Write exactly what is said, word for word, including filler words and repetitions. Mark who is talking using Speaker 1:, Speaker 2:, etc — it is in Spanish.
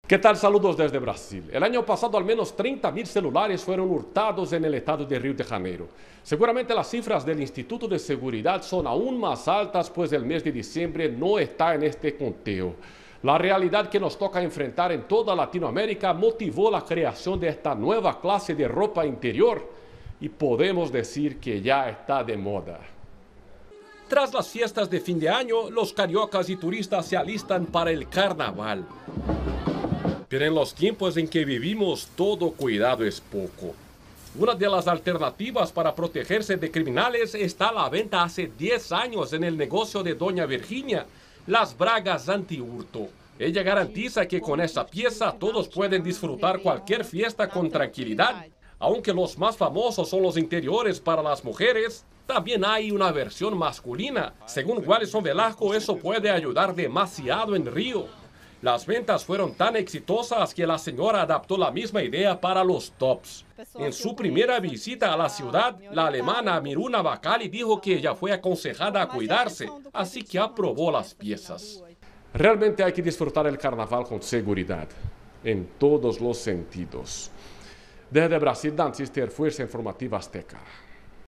Speaker 1: ¿Qué tal? Saludos desde Brasil. El año pasado al menos treinta mil celulares fueron hurtados en el estado de Río de Janeiro. Seguramente las cifras del Instituto de Seguridad son aún más altas, pues el mes de diciembre no está en este conteo. La realidad que nos toca enfrentar en toda Latinoamérica motivó la creación de esta nueva clase de ropa interior y podemos decir que ya está de moda. Tras las fiestas de fin de año, los cariocas y turistas se alistan para el carnaval. Pero en los tiempos en que vivimos, todo cuidado es poco. Una de las alternativas para protegerse de criminales está a la venta hace diez años en el negocio de Doña Virginia, las bragas anti-hurto. Ella garantiza que con esa pieza todos pueden disfrutar cualquier fiesta con tranquilidad. Aunque los más famosos son los interiores para las mujeres, también hay una versión masculina. Según Wellison Velasco, eso puede ayudar demasiado en Río. Las ventas fueron tan exitosas que la señora adaptó la misma idea para los tops. En su primera visita a la ciudad, la alemana Miruna Bacali dijo que ella fue aconsejada a cuidarse, así que aprobó las piezas. Realmente hay que disfrutar el carnaval con seguridad, en todos los sentidos. Desde Brasil, Dan Cister, Fuerza Informativa Azteca.